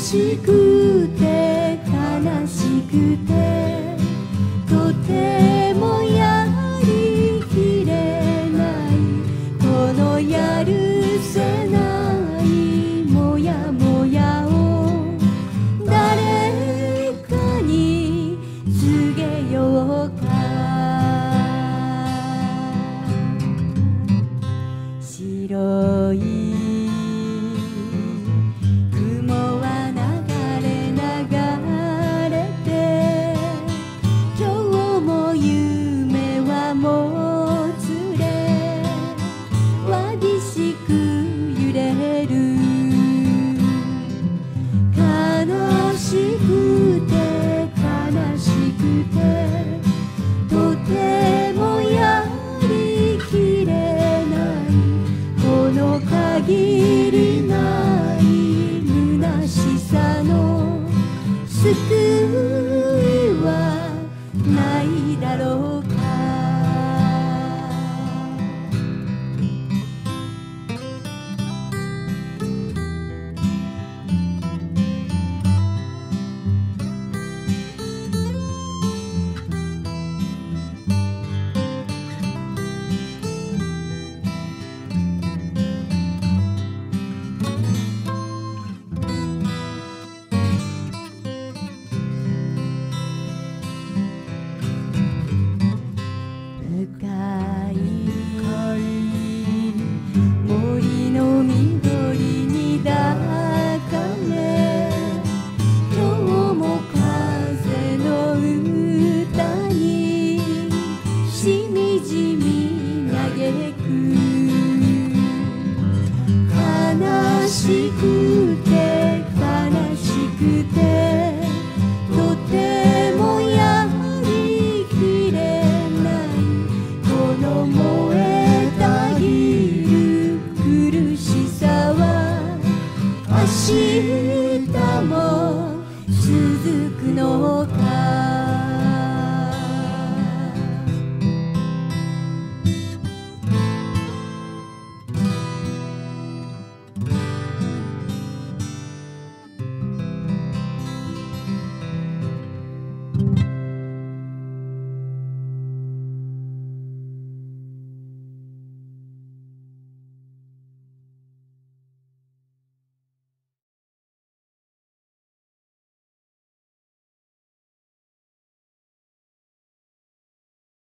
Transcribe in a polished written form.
しくて悲しくてとてもやりきれないこのやるせないもやもやを誰かに告げようか。白い雲は流れ流れて今日も夢はもつれわびしく揺れる悲しくて悲しくてとてもやりきれないこの限りない虚しさの救いはないだろうか。深い森の緑に抱かれ今日も風の歌にしみじみ嘆く悲しくて悲しくてとてもやりきれないこの燃えたぎる苦しさは足